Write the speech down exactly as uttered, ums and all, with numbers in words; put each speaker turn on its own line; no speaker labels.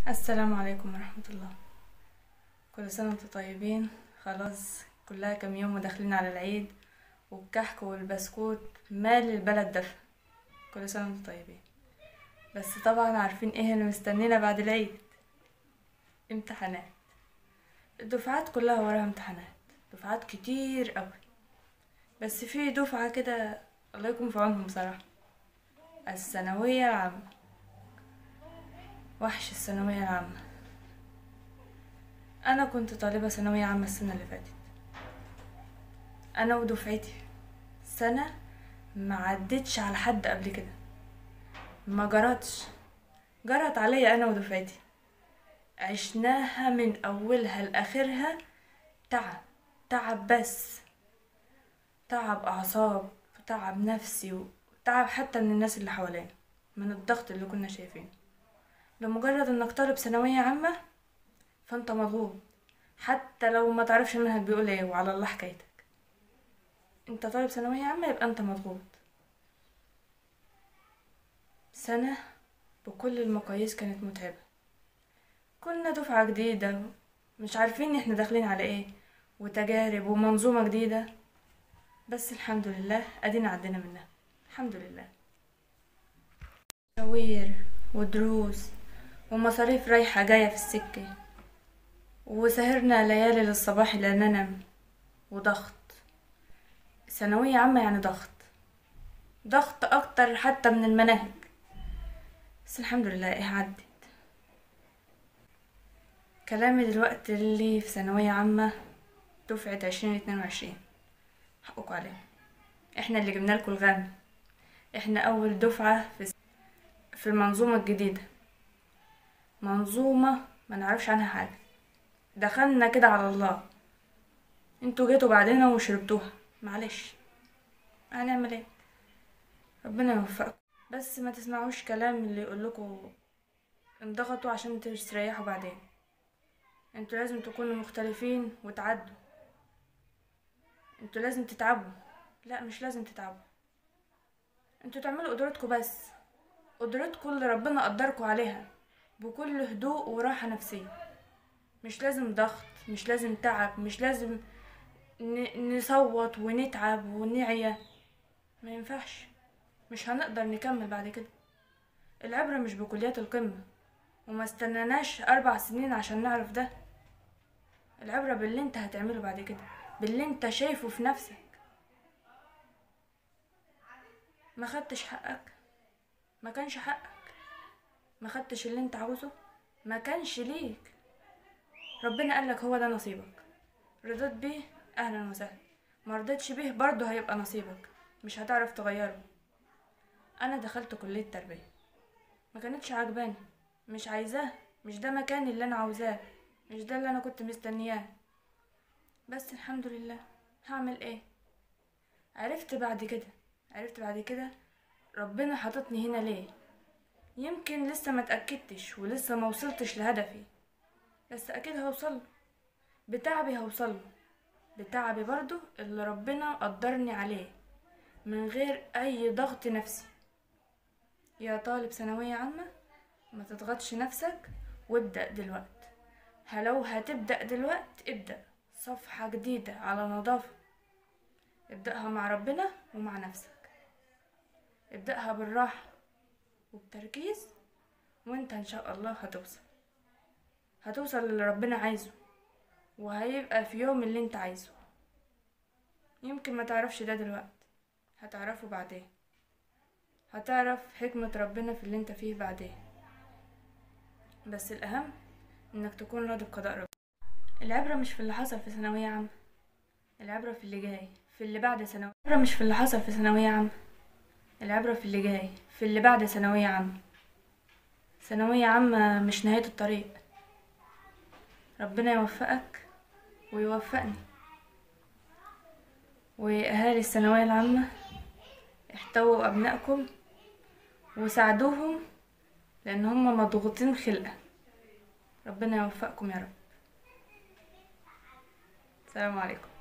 السلام عليكم ورحمة الله. كل سنة وانتم طيبين. خلاص كلها كم يوم وداخلين على العيد، والكحك والبسكوت مال البلد دفا. كل سنة وانتم طيبين. بس طبعا عارفين ايه اللي مستنينا بعد العيد؟ امتحانات. الدفعات كلها وراها امتحانات، دفعات كتير قوي. بس في دفعة كده الله يكون في عونهم بصراحة، الثانوية العامة. وحش الثانوية العامة. انا كنت طالبة ثانوية عامة السنة اللي فاتت، انا ودفعتي سنة ما عدتش على حد قبل كده، ما جرتش جرت عليا انا ودفعتي. عشناها من اولها لاخرها، تعب تعب بس تعب اعصاب، تعب نفسي، وتعب حتى من الناس اللي حوالينا، من الضغط اللي كنا شايفينه. لمجرد انك طالب ثانوية عامة فانت مضغوط، حتى لو ما تعرفش المنهج بيقول ايه وعلى الله حكايتك. انت طالب ثانوية عامة يبقى انت مضغوط. سنة بكل المقاييس كانت متعبة. كنا دفعة جديدة، مش عارفين احنا داخلين على ايه، وتجارب ومنظومة جديدة. بس الحمد لله ادينا عدينا منها، الحمد لله. مشاوير ودروس ومصاريف رايحة جاية في السكة، وسهرنا ليالي للصباح لا ننام، وضغط. ثانوية عامة يعني ضغط، ضغط اكتر حتى من المناهج. بس الحمد لله ايه عدت. كلامي دلوقتي اللي في ثانوية عامة دفعة عشرين اتنين وعشرين، حقكوا علينا، احنا اللي جبنا لكم الغم. احنا اول دفعة في في المنظومة الجديدة، منظومة ما نعرفش عنها حاجة، دخلنا كده على الله. انتوا جيتوا بعدنا وشربتوها، معلش هنعمل ايه؟ ربنا يوفقكم. بس ما تسمعوش كلام اللي يقولكوا انضغطوا عشان تستريحوا بعدين. انتوا لازم تكونوا مختلفين وتعدوا. انتوا لازم تتعبوا. لا مش لازم تتعبوا، انتوا تعملوا قدرتكم، بس قدرتكم اللي ربنا قدركم عليها بكل هدوء وراحة نفسية. مش لازم ضغط، مش لازم تعب، مش لازم ن- نصوت ونتعب ونعيا. ما ينفعش، مش هنقدر نكمل بعد كده. العبرة مش بكليات القمة، وما استناناش اربع سنين عشان نعرف ده. العبرة باللي انت هتعمله بعد كده، باللي انت شايفه في نفسك. ما خدتش حقك، ما كانش حقك. ما خدتش اللي انت عاوزه، ما كانش ليك. ربنا قالك هو ده نصيبك، رضيت بيه اهلا وسهلا، ما رضيتش بيه برضه هيبقى نصيبك، مش هتعرف تغيره. انا دخلت كلية تربية، ما كانتش عجباني، مش عايزاه، مش ده مكاني اللي انا عاوزاه، مش ده اللي انا كنت مستنياه. بس الحمد لله، هعمل ايه؟ عرفت بعد كده عرفت بعد كده ربنا حاططني هنا ليه. يمكن لسه ما اتأكدتش ولسه ما وصلتش لهدفي، بس اكيد هوصل، بتعبي هوصل، بتعبي برضو اللي ربنا قدرني عليه، من غير اي ضغط نفسي. يا طالب ثانوية عامة، ما تضغطش نفسك وابدأ دلوقت. لو هتبدأ دلوقت ابدأ صفحة جديدة على نظافة. ابدأها مع ربنا ومع نفسك، ابدأها بالراحة وبتركيز، وانت ان شاء الله هتوصل هتوصل اللي ربنا عايزه، وهيبقى في يوم اللي انت عايزه. يمكن ما تعرفش ده دلوقت، هتعرفه بعدين، هتعرف حكمة ربنا في اللي انت فيه بعدين. بس الأهم انك تكون راضي بقضاء ربنا. العبرة مش في اللي حصل في ثانوية عامة، العبرة في اللي جاي، في اللي بعد ثانوية. العبرة مش في اللي حصل في ثانوية عامة، العبرة في اللي جاي، في اللي بعد ثانوية عامة. ثانوية عامة مش نهاية الطريق. ربنا يوفقك ويوفقني. وأهالي الثانوية العامة احتووا أبنائكم وساعدوهم، لأن هم مضغوطين خلقة. ربنا يوفقكم يا رب. السلام عليكم.